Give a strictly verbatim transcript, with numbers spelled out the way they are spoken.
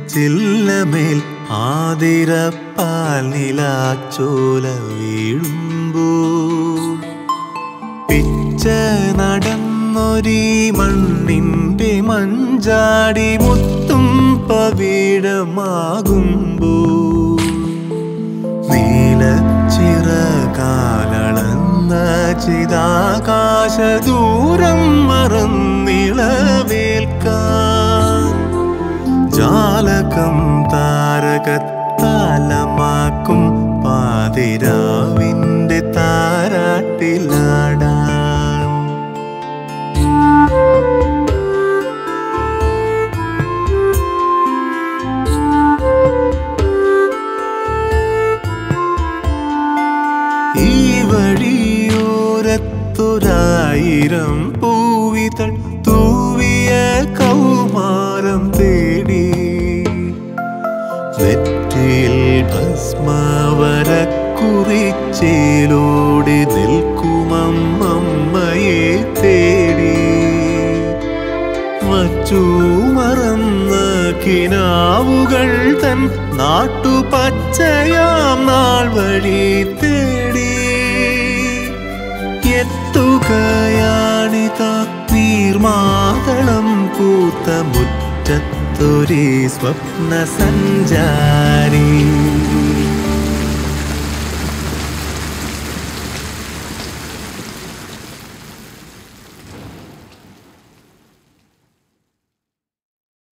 ചില്ലമേൽ ആതിരപ്പാൽ നിലാച്ചോല വീഴുമ്പോൾ പിച്ച നടന്നൊരീ മണ്ണിൻ്റെ മഞ്ചാടി മുത്തും പവിഴമാകുമ്പോൾ നീല ചിറകാലളന്ന ചിതാകാശ ദൂരം മറന്നിളവേൽക്കാൻ ജാലകം താരകത്താലമാക്കും പാതിരാവിൻ്റെ താരാട്ടിലാടാൻ ഈ വഴിയോരത്തൊരായിരം പൂവിതൾ തൂവിയ കൗമാരം തേടി നെറ്റിയിൽ ഭസ്മവരക്കുറിച്ചേലോടി നിൽക്കുമമ്മയെ തേടി വച്ചു മറന്ന കിനാവുകൾ തൻ നാട്ടുപച്ചയാം നാൾ വഴി തേടി എത്തുകയാണിതാ നീർമാതളം പൂത്ത മുറ്റത്തൊരേ സ്വപ്ന സഞ്ചാരി.